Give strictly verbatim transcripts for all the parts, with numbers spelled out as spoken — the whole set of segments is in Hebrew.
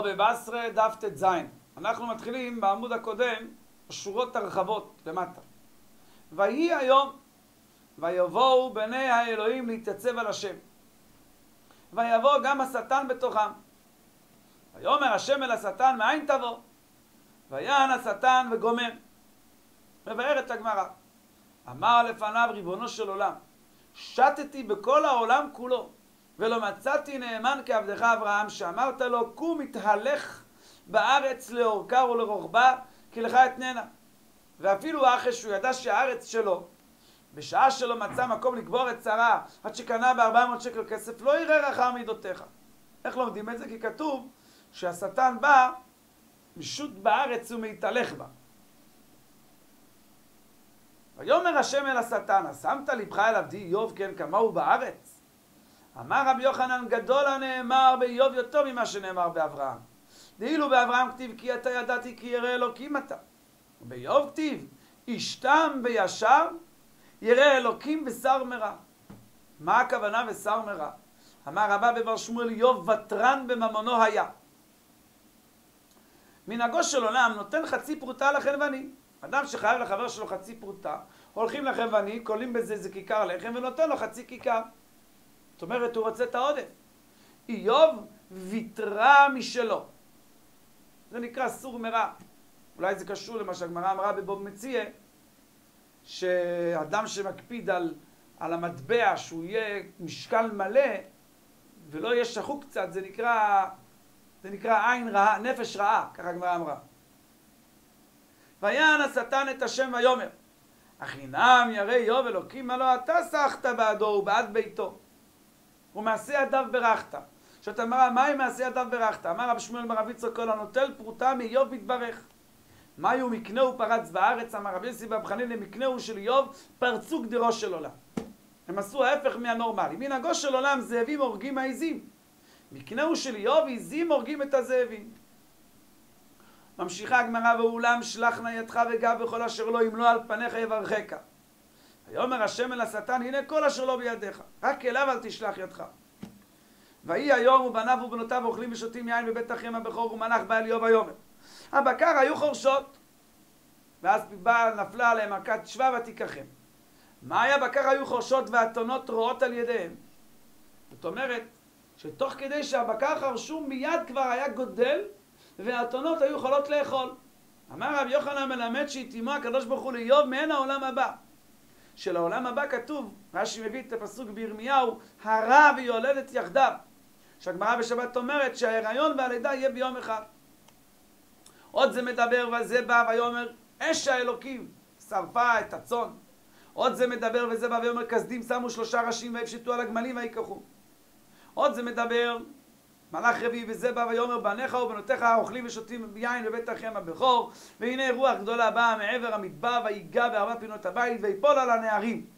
בבא בסרה דף ט"ז. אנחנו מתחילים בעמוד הקודם, השורות הרחבות למטה. ויהי היום, ויבואו בני האלוהים להתייצב על השם. ויבוא גם השטן בתוכם. ויאמר השם אל השטן, מאין תבוא? ויען השטן וגומם. מבארת הגמרא. אמר לפניו ריבונו של עולם, שטתי בכל העולם כולו, ולא מצאתי נאמן כעבדך אברהם, שאמרת לו, קום התהלך בארץ לאורכה ולרוחבה, כי לך אתננה. ואפילו אחרי שהוא ידע שהארץ שלו, בשעה שלא מצא מקום לקבור את שרה, עד שקנה ב-ארבע מאות שקל כסף, לא יראה רחם מידותיך. איך לומדים את זה? כי כתוב שהשטן בא משוט בארץ ומתהלך בה. ויאמר השם אל השטן, שמת לבך אל עבדי איוב כן כמוהו בארץ? אמר רבי יוחנן, גדול הנאמר באיוב יותר ממה שנאמר באברהם. דאילו באברהם כתיב כי אתה ידעתי כי ירא אלוקים אתה. ובאיוב כתיב איש תם וישר ירא אלוקים בשר מרע. מה הכוונה בשר מרע? אמר רבא בבר שמואל, איוב ותרן בממונו היה. מנהגו של עולם נותן חצי פרוטה לחנווני. אדם שחייב לחבר שלו חצי פרוטה, הולכים לחנווני, קולים בזה איזה כיכר לחם ונותן לו חצי כיכר. זאת אומרת, הוא רוצה את העודף. איוב ויתרה משלו. זה נקרא סור מרע. אולי זה קשור למה שהגמרא אמרה בבוב מציע, שאדם שמקפיד על, על המטבע, שהוא יהיה משקל מלא, ולא יהיה שחוק קצת, זה נקרא, זה נקרא עין רעה, נפש רעה, ככה הגמרא אמרה. ויען השטן את השם ויאמר, החינם ירא איוב אלוקים, הלא אתה שחת בעדו ובעד ביתו, ומעשה ידיו ברכת. שאתה אמרה, מהי מעשה ידיו ברכת? אמר רב שמואל בר אביצחק, כל הנוטל פרוטה מאיוב מתברך. מהי מקנהו פרץ בארץ? אמר רבי יוסי בר חנינא, מקנהו של איוב פרצו גדרו של עולם. הם עשו ההפך מהנורמלי. מנהגו של עולם זאבים הורגים מהעזים. מקנהו של איוב עזים הורגים את הזאבים. ממשיכה הגמרא, ואולם שלח נא ידך וגע בכל אשר לא, אם לא על פניך יברכך. ויאמר השם אל השטן, הנה כל אשר לא בידיך, רק אליו אל תשלח ידך. ויהי היום ובניו ובנותיו אוכלים ושותים יין בבית אחיהם הבכור, ומלאך בא אל איוב ויאמר, הבקר היו חורשות, ואז באה נפלה עליהם מכת שבא ותיקחם. מה היה? בקר היו חורשות והאתונות רועות על ידיהם. זאת אומרת שתוך כדי שהבקר חרשו מיד כבר היה גודל, והאתונות היו יכולות לאכול. אמר רבי יוחנן מלמד שהתאימו הקדוש ברוך הוא לאיוב מעין העולם הבא. שלעולם הבא כתוב, רש"י מביא את הפסוק בירמיהו, הרע ויולדת יחדיו. שהגמרא בשבת אומרת שההיריון והלידה יהיה ביום אחד. עוד זה מדבר, וזה בא ויאמר אש האלוקים שרפה את הצאן. עוד זה מדבר וזה בא ויאמר כסדים שמו שלושה ראשים ויפשטו על הגמלים ויקחו. עוד זה מדבר מלאך רביעי וזה בא ויאמר בניך ובנותיך אוכלים ושותים יין בבית אחיהם הבכור, והנה רוח גדולה באה מעבר המדבר ויגע בארבע פינות הבית ויפול על הנערים.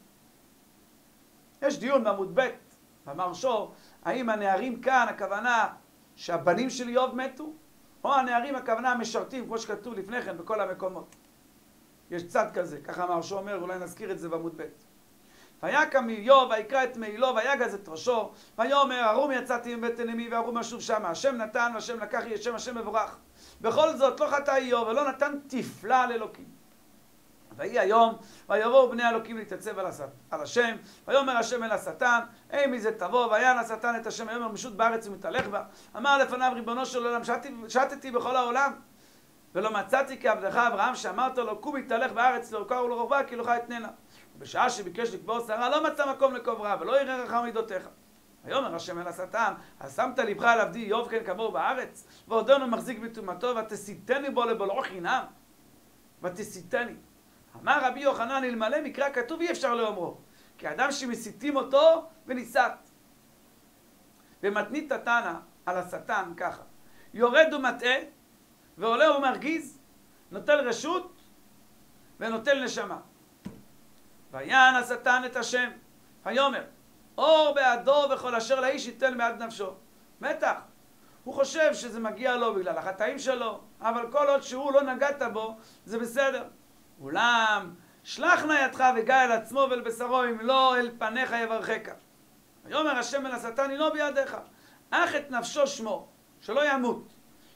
יש דיון בעמוד ב' במרשו, האם הנערים כאן הכוונה שהבנים של איוב מתו, או הנערים הכוונה המשרתים כמו שכתוב לפני כן בכל המקומות. יש צד כזה, ככה המרשו אומר, אולי נזכיר את זה בעמוד ב'. ויקם איוב ויקרא את מעילו ויגז את ראשו ויאמר ארום יצאתי מבית אמי וארום אשוב שמה, השם נתן והשם לקח, יהיה שם השם מבורך. בכל זאת לא חטא איוב ולא נתן תפלה על אלוקים. ויהי היום ויבואו בני אלוקים להתייצב על השם, ויאמר השם אל השטן, אי מי זה תבוא? ויען השטן את השם ויאמר משוט בארץ ומתהלך בה. אמר לפניו ריבונו של עולם, שטתי בכל העולם ולא מצאתי כעבדך אברהם, שאמרת לו קום התהלך בארץ לאורכה ולרוחבה כי לך אתננה. בשעה שביקש לקבור שרה לא מצא מקום לקוברה ולא יראה רחם מידותיך. ויאמר השם אל השטן, שמת לבך על עבדי איוב כן כמוהו בארץ, ועודנו מחזיק בטומאתו, ותסיתני בו לבולעו חינם. ותסיתני. אמר רבי יוחנן, אלמלא מקרא כתוב אי אפשר לאומרו, כי אדם שמסיתים אותו וניסת. ומתנית תנא על השטן ככה, יורד ומטעה ועולה ומרגיז, נוטל רשות ונוטל נשמה. ויען השטן את השם ויאמר אור בעדו וכל אשר לאיש ייתן בעד נפשו. בטח הוא חושב שזה מגיע לו בגלל החטאים שלו, אבל כל עוד שהוא לא נגעת בו זה בסדר. אולם שלח נא ידך וגע אל עצמו ואל בשרו, אם לא אל פניך יברכך. ויאמר השם אל השטן, הנו בידיך, אך את נפשו שמו שלא ימות,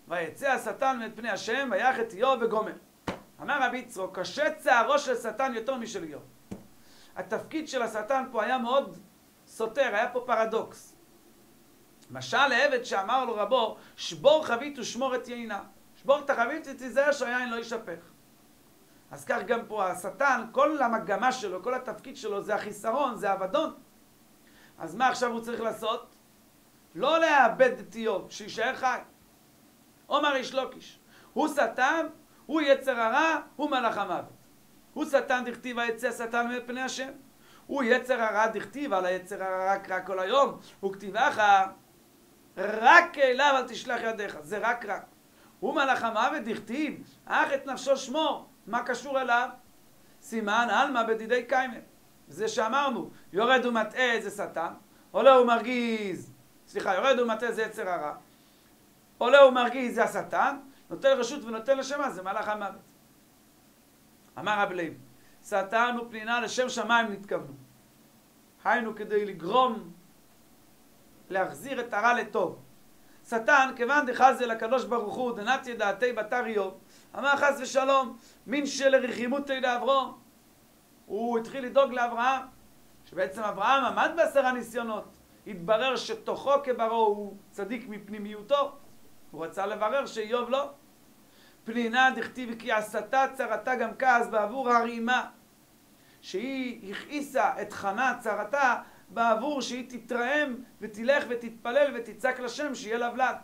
ויצא השטן מאת פני השם, ויך את איוב וגומר. אמר רבי יצרו, קשה צערו של שטן יותר משל איוב. התפקיד של השטן פה היה מאוד סותר, היה פה פרדוקס. משל לעבד שאמר לו רבו, שבור חבית ושמור את יינה. שבור את החבית ותיזהר שהיין לא יישפך. אז כך גם פה השטן, כל המגמה שלו, כל התפקיד שלו זה החיסרון, זה האבדון. אז מה עכשיו הוא צריך לעשות? לא לאבד את איוב, שישאר חי. עומר איש לוקיש. הוא שטן, הוא יצר הרע, הוא מלאך המוות. הוא שטן דכתיב היצא שטן מפני השם. הוא יצר הרע דכתיב על היצר הרע רק רע כל היום. הוא כתיבך רק אליו אל תשלח ידיך. זה רק רק. הוא מלאך המוות דכתיב אך את נפשו שמור. מה קשור אליו? סימן אלמה בדידי קיימה. זה שאמרנו, יורד ומטעה זה שטן, עולה ומרגיז, סליחה, יורד ומטעה זה יצר הרע, עולה ומרגיז זה השטן, נותן רשות ונותן לשמה, זה מלאך המוות. אמר רב לוי, שטן ופנינה לשם שמיים נתכוונו. היינו כדי לגרום, להחזיר את הרע לטוב. שטן, כיוון דחזה לקדוש ברוך הוא, דנתיה דעתי בתר איוב, אמר חס ושלום, מין של רחימותי לאברהם. הוא התחיל לדאוג לאברהם, שבעצם אברהם עמד בעשרה ניסיונות. התברר שתוכו כברו הוא צדיק מפנימיותו. הוא רצה לברר שאיוב לא. פנינה דכתיב כי עשתה צרתה גם כעס בעבור הרימה. שהיא הכעיסה את חנה צרתה בעבור שהיא תתרעם ותלך ותתפלל ותצעק לשם שיהיה לה ולד.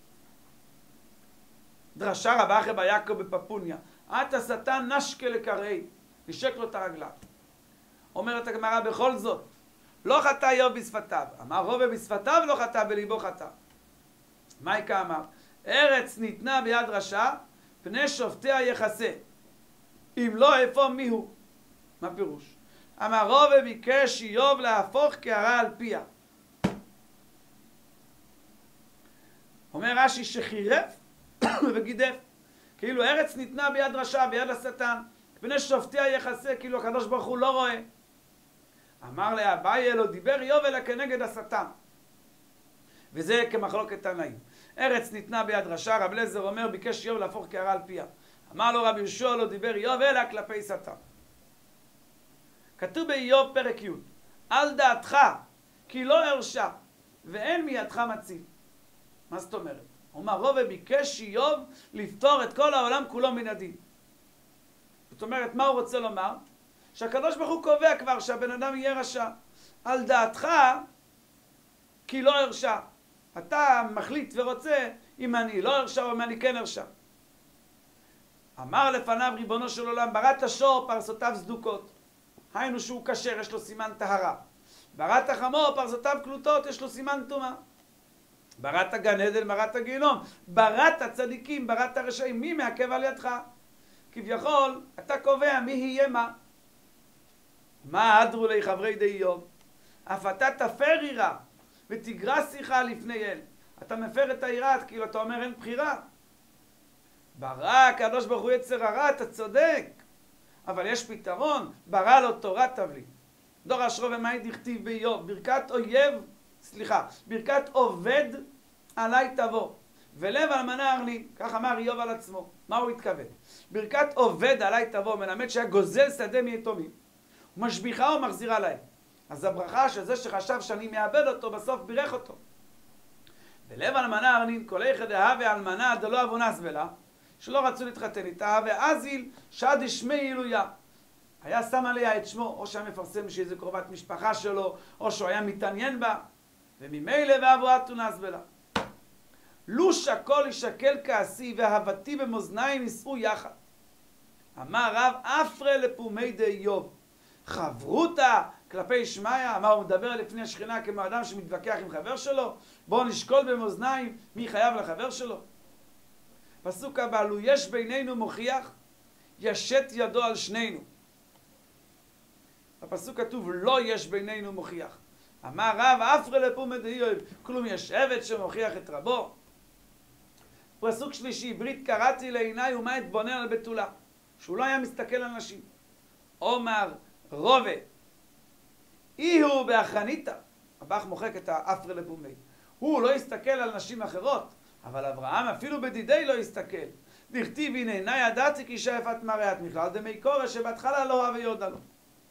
דרשה רבה אחרי ביעקב בפפוניה. את השטן נשקה לקראי. נשק לו את הרגליו. אומרת הגמרא בכל זאת, לא חטא איוב בשפתיו. אמר רובה בשפתיו לא חטא, בליבו חטא. מייקה אמר, ארץ ניתנה ביד רשע, פני שופטיה יחסה. אם לא, איפה מיהו? מה פירוש? אמר רובה ביקש איוב להפוך קערה על פיה. אומר רש"י שחירף וגידף. כאילו ארץ ניתנה ביד רשע, ביד השטן. פני שופטיה יחסה, כאילו הקדוש ברוך הוא לא רואה. אמר לאביי אלו, דיבר איוב אלא כנגד השטן. וזה כמחלוקת תנאים. ארץ ניתנה ביד רשע, רב אליעזר אומר, ביקש איוב להפוך קערה על פיה. אמר לו רבי יהושע, לא דיבר איוב אלא כלפי שטן. כתוב באיוב פרק י', על דעתך, כי לא הרשע, ואין מידך מציל. מה זאת אומרת? אומר רובה ביקש איוב לפתור את כל העולם כולו מן הדין. זאת אומרת, מה הוא רוצה לומר? שהקדוש ברוך הוא קובע כבר שהבן אדם יהיה רשע. על דעתך, כי לא הרשע. אתה מחליט ורוצה אם אני לא הרשע או אם אני כן הרשע. אמר לפניו ריבונו של עולם, בראת שור פרסותיו סדוקות. היינו שהוא כשר, יש לו סימן טהרה. בראת חמור פרסותיו קלוטות, יש לו סימן טומאה. בראת גן עדן, בראת גיהנום. בראת הצדיקים, בראת הרשעים. מי מעכב על ידך? כביכול, אתה קובע מי יהיה מה. מה אדרו לי חברי די איוב? אף אתה תפר יראה ותגרע שיחה לפני אל. אתה מפר את היראה, כאילו אתה אומר אין בחירה. ברא הקדוש ברוך הוא יצר הרע, אתה צודק. אבל יש פתרון, ברא לו תורה תבלי. דור אשרו ומאי דכתיב באיוב, ברכת אויב, סליחה, ברכת עובד עליי תבוא. ולב אלמנה ארני, כך אמר איוב על עצמו. מה הוא התכוון? ברכת עובד עליי תבוא, מלמד שהיה גוזל שדה מיתומים. משביחה או מחזירה להם. אז הברכה של זה שחשב שאני מאבד אותו, בסוף בירך אותו. ולב אלמנה ארני, כל אחד אהבה אלמנה דלא אבונס ולה, שלא רצו להתחתן איתה, ואזיל שד שמי עילויה. היה שם עליה את שמו, או שהיה מפרסם שאיזו קרובת משפחה שלו, או שהוא היה מתעניין בה, וממילא ואבוה תונס ולה. לו שקול ישקל כעסי ואהבתי במאזניים יישאו יחד. אמר רב אפרה לפומי די איוב. חברותה כלפי שמעיה, אמר הוא מדבר לפני השכינה כמו אדם שמתווכח עם חבר שלו. בואו נשקול במאזניים מי חייב לחבר שלו. פסוק הבא, לו יש בינינו מוכיח, ישת ידו על שנינו. בפסוק כתוב לא יש בינינו מוכיח. אמר רב אפרה לפומי די איוב. כלום יש עבד שמוכיח את רבו. פסוק שלישי, ברית קראתי לעיניי ומה אתבונן על בתולה. שהוא לא היה מסתכל על נשים. אומר רובה, אי הוא באחניתה. הבח מוחק את האפרה לפומי. הוא לא הסתכל על נשים אחרות. אבל אברהם אפילו בדידי לא הסתכל. דכתיב הנה, נא ידעתי כי שפת מראת מכלל דמי קורא שבהתחלה לא אהב ויודע לו.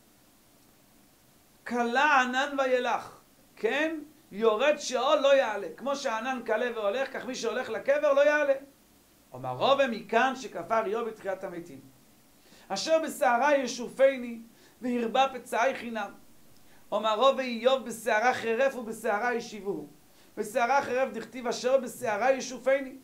קלה ענן וילך, כן? יורד שאול לא יעלה. כמו שהענן קלה והולך, כך מי שהולך לקבר לא יעלה. אומר רובה מכאן שכפר איוב בתחיית המתים. אשר בסערה ישופני והרבה פצעי חינם. אומר רובה איוב בסערה חרף ובסערה ישיבוהו. בסערה חרף דכתיב אשר בסערה ישופני.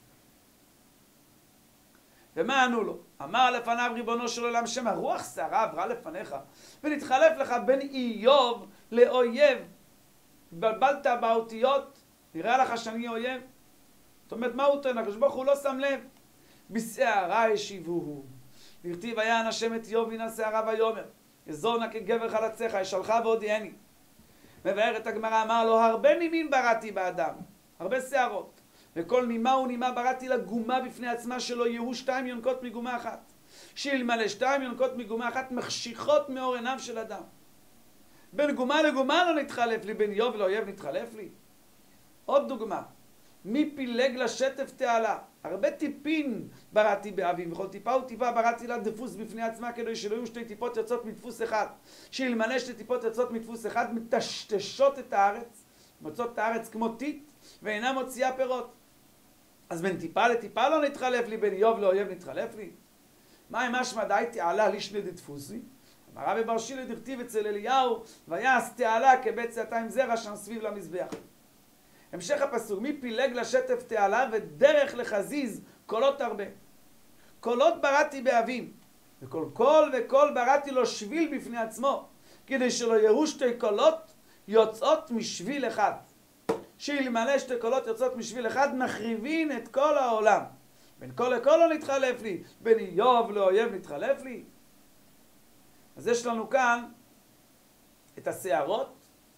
ומה ענו לו? אמר לפניו ריבונו של עולם שם הרוח סערה עברה לפניך ונתחלף לך בין איוב לאויב. התבלבלת באותיות, נראה לך שאני אויב? זאת אומרת, מה הוא טוען? הקדוש ברוך הוא לא שם לב. בסערה ישיבוהו. דכתיב ויען השם את איוב מן הסערה ויאמר אזור נא כגבר חלציך אשאלך והודיעני. מבארת הגמרא, אמר לו הרבה נימים בראתי באדם, הרבה שערות, וכל נימה ונימה בראתי לה גומה בפני עצמה שלא יהיו שתיים יונקות מגומה אחת, שאלמלא שתיים יונקות מגומה אחת מחשיכות מאור עיניו של אדם. בין גומה לגומה לא נתחלף לי, בין איוב לאויב נתחלף לי. עוד דוגמה, מי פילג לשטף תעלה? הרבה טיפין בראתי באבים, וכל טיפה וטיפה בראתי לה דפוס בפני עצמה, כדי שלא יהיו שתי טיפות יוצאות מדפוס אחד. שאלמלא שתי טיפות יוצאות מדפוס אחד, מטשטשות את הארץ, מוצאות את הארץ כמו טיט, ואינה מוציאה פירות. אז בין טיפה לטיפה לא נתחלף לי, בין איוב לאויב נתחלף לי. מה אם משמע דאי תעלה לישני דדפוסי? אמר רבי בר שילה דכתיב אצל אליהו, ויעש תעלה כבית צאתיים זרע שם סביב למזבח. המשך הפסוק, מי פילג לשטף תעלה ודרך לחזיז קולות הרבה. קולות בראתי באבים, וכל קול וקול בראתי לו שביל בפני עצמו, כדי שלא יראו שתי קולות יוצאות משביל אחד. שאלמלא שתי קולות יוצאות משביל אחד, מחריבין את כל העולם. בין קול לקול לא נתחלף לי, בין איוב לאויב נתחלף לי. אז יש לנו כאן את השערות,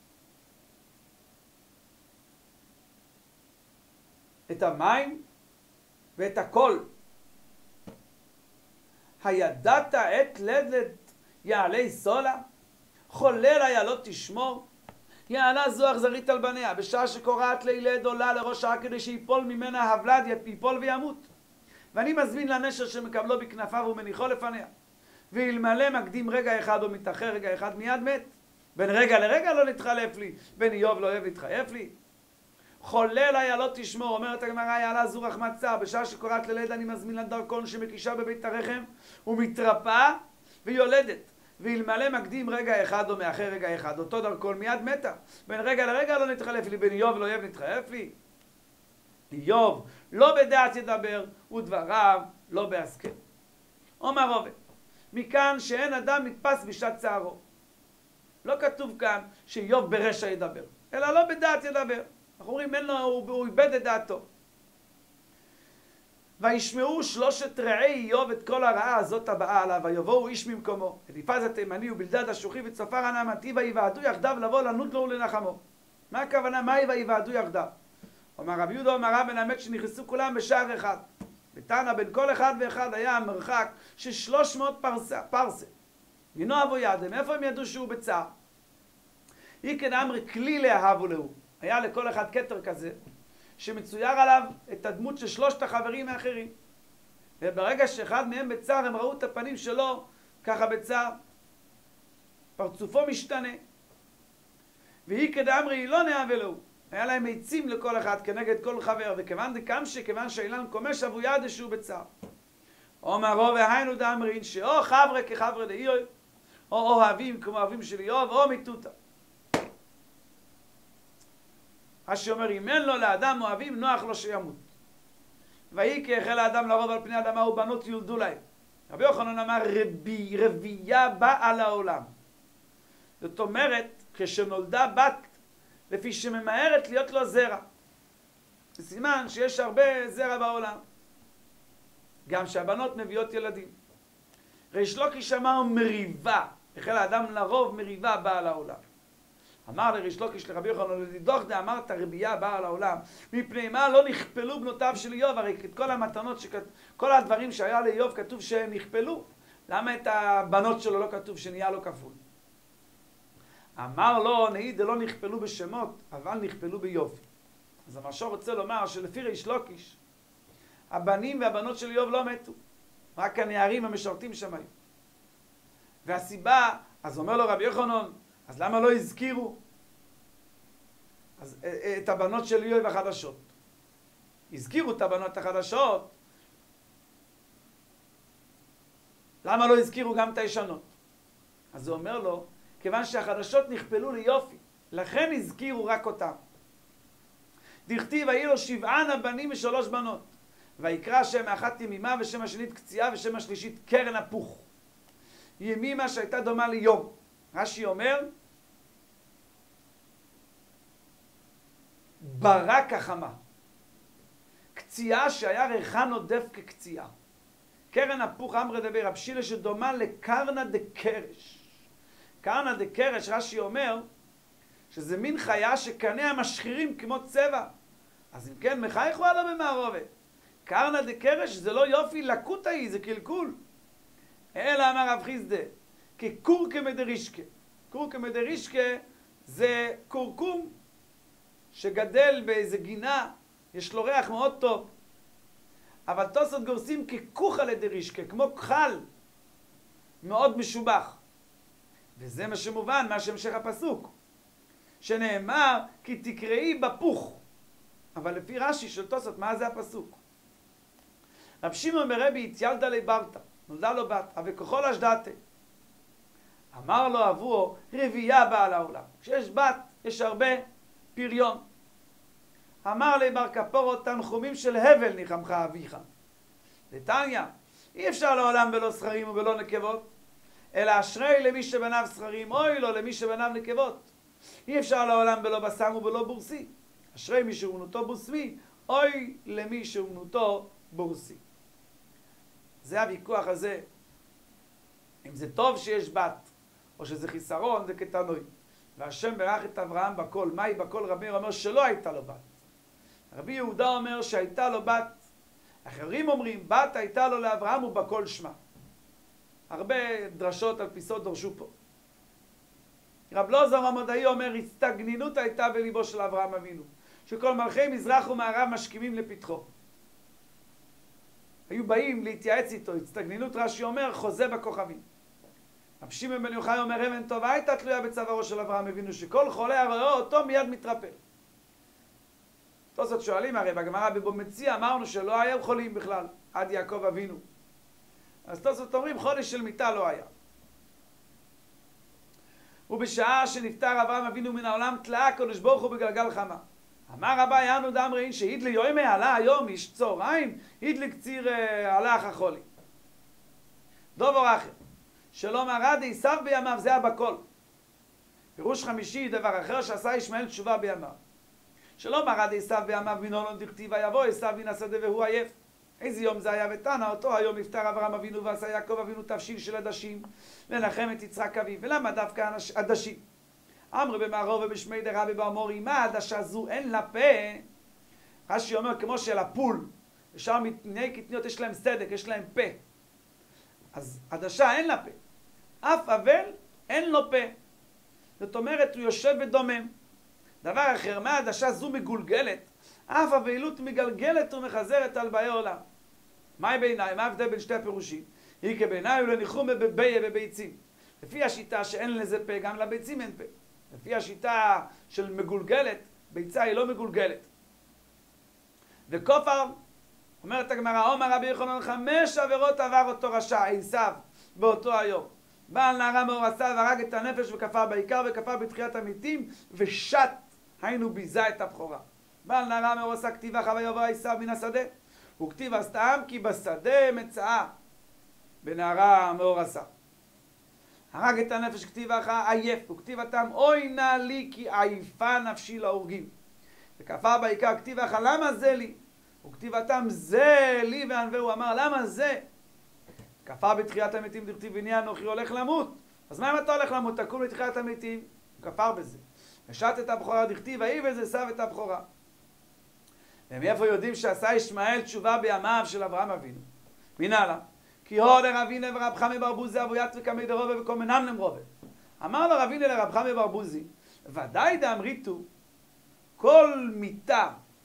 את המים ואת הקול. הידעת עת לדת יעלי סולה? חולל היה לא תשמור? יעלה זו אכזרית על בניה, בשעה שקורעת לילד עולה לראש שעה כדי שיפול ממנה הוולד, ייפול וימות. ואני מזמין לנשר שמקבלו בכנפיו ומניחו לפניה. ואלמלא מקדים רגע אחד או מתאחר רגע אחד מיד מת. בין רגע לרגע לא נתחלף לי, בין איוב לאויב נתחלף לי. חולל היה לא תשמור, אומרת הגמרא, יעלה זו רחמת צער, בשעה שקורעת לליד אני מזמין לדרכון שמקישה בבית הרחם ומתרפאה ויולדת. ואלמלא מקדים רגע אחד או מאחר רגע אחד, אותו דרכון מיד מתה. בין רגע לרגע לא נתחלף לי, בין איוב לאויב נתחלף לי. איוב לא בדעת ידבר ודבריו לא בהשכל. אומר רובה, מכאן שאין אדם נתפס בשעת צערו. לא כתוב כאן שאיוב ברשע ידבר, אלא לא בדעת ידבר. אנחנו אומרים, אין לו, הוא, הוא איבד את דעתו. וישמעו שלושת רעי איוב את כל הרעה הזאת הבאה עליו, ויבואו איש ממקומו, אליפז התימני ובלדד השוחי וצפר הנעמתי, ויוועדו יחדיו לבוא לנות לו ולנחמו. מה הכוונה? מה ויוועדו יחדיו? אומר רבי יהודה אומר רב מלמד שנכנסו כולם בשער אחד. בתנא בין כל אחד ואחד היה המרחק של שלוש מאות פרסה, פרסה. מינו אבו ידם, איפה הם ידעו שהוא בצער? איקן אמרי כלי לאהבו להו. היה לכל אחד כתר כזה, שמצויר עליו את הדמות של שלושת החברים האחרים. וברגע שאחד מהם בצער, הם ראו את הפנים שלו ככה בצער. פרצופו משתנה. ואיקן אמרי לא נאהבה להו. היה להם עצים לכל אחד כנגד כל חבר, וכיוון דקמשי, כיוון שאילן קומש אבו ידע שהוא בצער. אומר רובה היינו דאמרין, שאו חבר'ה כחבר'ה לאיוב, או אוהבים כמו אוהבים של איוב, או מיתותא. אשר אומר, אם אין לו לאדם אוהבים, נוח לו שימות. ויהי כי החל האדם לרוב על פני האדמה ובנות יולדו להם. רבי יוחנן אמר, רבי, רבייה באה לעולם. זאת אומרת, כשנולדה בת, לפי שממהרת להיות לו זרע. זה סימן שיש הרבה זרע בעולם. גם שהבנות מביאות ילדים. ריש לוקיש אמר מריבה. החל האדם לרוב מריבה באה לעולם. אמר לריש לוקיש לרבי יוחנן, לדידוך דאמרת רבייה באה לעולם. מפני מה לא נכפלו בנותיו של איוב? הרי את כל המתנות, שכת... כל הדברים שהיה לאיוב כתוב שהם נכפלו. למה את הבנות שלו לא כתוב שנהיה לו כפול? אמר לו, נהי דלא נכפלו בשמות, אבל נכפלו ביופי. אז המשור רוצה לומר שלפי ריש לוקיש, הבנים והבנות של איוב לא מתו, רק הנערים המשרתים שם היו. והסיבה, אז אומר לו רבי יוחנן, אז למה לא הזכירו אז, את הבנות של איוב החדשות? הזכירו את הבנות החדשות, למה לא הזכירו גם את הישנות? אז הוא אומר לו, כיוון שהחדשות נכפלו ליופי, לכן הזכירו רק אותם. דכתיב, היו לו שבען הבנים ושלוש בנות. ויקרא שם האחת ימימה ושם השנית קציעה ושם השלישית קרן הפוך. ימימה שהייתה דומה ליום. רש"י אומר, ברק החמה. קציעה שהיה ריחן עודף כקציעה. קרן הפוך אמרי דבר רב שילה שדומה לקרנה דקרש. קרנה דקרש, רש"י אומר, שזה מין חיה שקניה משחירים כמו צבע. אז אם כן, מחייך הוא עליו במערובת. קרנה דקרש זה לא יופי, לקות היא, זה קלקול. אלא אמר רב חיסדא, כקורקמא דרישקה. קורקמא דרישקה זה קורקום שגדל באיזה גינה, יש לו ריח מאוד טוב. אבל תוספות גורסים ככוחא דרישקה, כמו כחל, מאוד משובח. וזה מה שמובן, מה שהמשך הפסוק. שנאמר, כי תקראי בפוך. אבל לפי רש"י של תוספות, מה זה הפסוק? רב שמעון ברבי התיילדה לברתא, נולדה לו בת, וככל אשדתה. אמר לו אבוהו, רבייה באה לעולם. כשיש בת, יש הרבה פריון. אמר לי בר כפורות, תנחומים של הבל ניחמך אביך. דתניא, אי אפשר לעולם בלא זכרים ובלא נקבות, אלא אשרי למי שבניו זכרים, אוי לו למי שבניו נקבות. אי אפשר לעולם בלא בשר ובלא בורסי. אשרי מי שאומנותו בוסמי, אוי למי שאומנותו בורסי. זה הוויכוח הזה. אם זה טוב שיש בת, או שזה חיסרון, זה כתנוי. והשם ברך את אברהם בכל. מהי בכל? רבי אומר שלא הייתה לו בת. רבי יהודה אומר שהייתה לו בת. אחרים אומרים, בת הייתה לו לאברהם ובכל שמה. הרבה דרשות על פיסות דורשו פה. רב לוזר המודעי אומר, הסתגנינות הייתה בליבו של אברהם אבינו. שכל מלכי מזרח ומערב משכימים לפתחו. היו באים להתייעץ איתו, הסתגנינות רש"י אומר, חוזה בכוכבים. רב שמעון בן יוחאי אומר, אבן טובה הייתה תלויה בצווארו של אברהם אבינו, שכל חולה הרואה אותו מיד מתרפא. תוספות שואלים, הרי בגמרא בבבא מציעא אמרנו שלא היו חולים בכלל, עד יעקב אבינו. אז תוספות אומרים, חודש של מיטה לא היה. ובשעה שנפטר אברהם אבינו מן העולם, תלאה הקדוש ברוך הוא בגלגל חמה. אמר רבי יענו דאמרין שהידלי יומי עלה היום איש צהריים, הידלי קציר הלך החולי. דובר אחר, שלא מרד עשיו בימיו, זה הבכל. פירוש חמישי, דבר אחר שעשה ישמעאל תשובה בימיו. שלא מרד עשיו בימיו מן עולם דכתיב ויבוא עשיו מן השדה והוא עייף. איזה יום זה היה ותנא? אותו היום נפטר אברהם אבינו ועשה יעקב אבינו תבשיל של עדשים לנחם את יצחק אביו. ולמה דווקא עדשים? אמרו במערוב ובשמי דרבי באמורי, מה העדשה זו? אין לה פה. רש"י אומר, כמו שלפול, ושאר מיני קטניות יש להם סדק, יש להם פה. אז עדשה אין לה פה. אף אבל אין לו פה. זאת אומרת, הוא יושב ודומם. דבר אחר, מה העדשה זו מגולגלת? אף אבלות מגלגלת ומחזרת על באי עולם. מהי בעיניי? מה ההבדל בין שתי הפירושים? היא כבעיניי ולניחום בבייה בביצים. לפי השיטה שאין לזה פה, גם לביצים אין פה. לפי השיטה של מגולגלת, ביצה היא לא מגולגלת. וכופר, אומרת הגמרא, אומר רבי יוחנן, חמש עבירות עבר אותו רשע, עשיו, באותו היום. בעל נערה מאורסה והרג את הנפש וכפר בעיקר וכפר בתחיית המתים, ושת, היינו ביזה את הבכורה. בעל נערה מאורסה כתיבה חווה יבוא עשיו מן השדה, וכתיב הסתם כי בשדה מצאה בנערה מאורסה. הרג את הנפש כתיב אחר עייף, וכתיב התם אוי נא לי כי עייפה נפשי להורגים. וכפר בעיקר כתיב אחר למה זה לי? וכתיב התם זה לי וענווה, הוא אמר למה זה? כפר בתחיית המתים דכתיב הנה אנוכי הולך למות. אז מה אם אתה הולך למות? תקום לתחיית המתים. הוא כפר בזה. ושת את הבכורה דכתיב ויהי וזה סב את הבכורה. ומאיפה יודעים שעשה ישמעאל תשובה בימיו של אברהם אבינו? מנהלה. כי הוד רבינה ורב חמי בר בוזי אבוית וקמי דרובה וכל מנם למרובה. אמר לו רבינה לרב חמי בר בוזי, ודאי דאמריתו, כל מיטה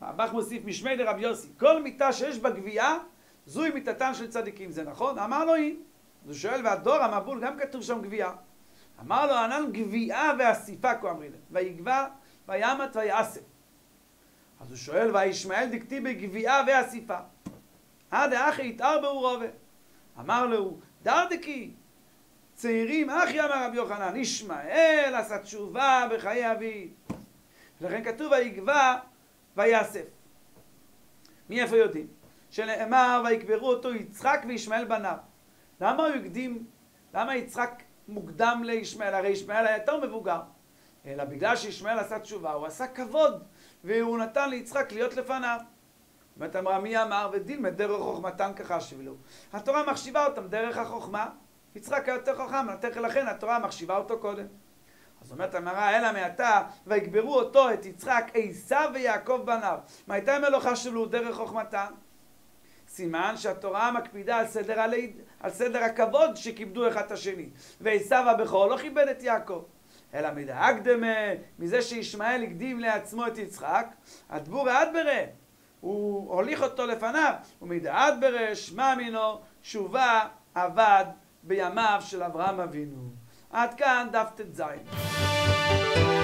הבח מוסיף משמי דרב יוסי, כל מיטה שיש בה גבייה, זוהי מיטתן של צדיקים, זה נכון? אמר לו היא. אז הוא שואל, והדור המבול גם כתוב שם גבייה. אמר לו, ענן גבייה ואסיפה כה אמרי להם, ויגבה וימת ויאסף. אז הוא שואל, וישמעאל דכתיב בגבייה ואסיפה. עד האחי יתאר בעורובה. אמר לו, דרדקי, צעירים, אחי אמר רבי יוחנן, ישמעאל עשה תשובה בחיי אבי. לכן כתוב ויגבה ויאסף. מאיפה יודעים? שנאמר ויקברו אותו יצחק וישמעאל בניו. למה הוא הקדים? למה יצחק מוקדם לישמעאל? הרי ישמעאל היה יותר מבוגר. אלא בגלל שישמעאל עשה תשובה, הוא עשה כבוד, והוא נתן ליצחק להיות לפניו. זאת אמרה, מי אמר ודילמד דרך חוכמתן כחשיב לו. התורה מחשיבה אותם דרך החוכמה. יצחק היה יותר חכם, לכן התורה מחשיבה אותו קודם. אז אומרת המראה, אלא מעתה, ויקברו אותו, את יצחק, עשיו ויעקב בניו. מה הייתה מלוכה שלו דרך חוכמתן? סימן שהתורה מקפידה על סדר, הליד, על סדר הכבוד שכיבדו אחד את השני. ועשיו הבכור לא כיבד את יעקב. אלא מדאקדמה, מזה שישמעאל הקדים לעצמו את יצחק, הדבור האדברה, הוא הוליך אותו לפניו, ומדאדברה שמע מינו, שובה עבד בימיו של אברהם אבינו. עד כאן דף ט"ז.